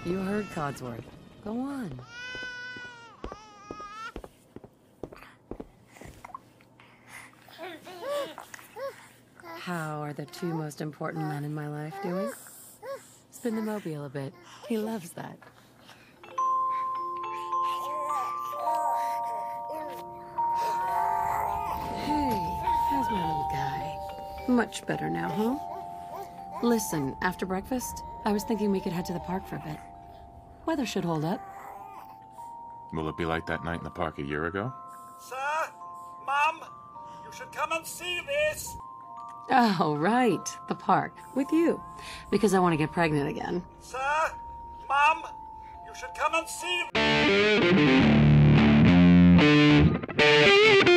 You heard Codsworth. Go on. How are the two most important men in my life doing? Spin the mobile a bit. He loves that. Hey, how's my little guy? Much better now, huh? Listen, after breakfast, I was thinking we could head to the park for a bit. Weather should hold up. Will it be like that night in the park a year ago? Sir? Mum? You should come and see this! Oh, right. The park. With you. Because I want to get pregnant again. Sir? Mum? You should come and see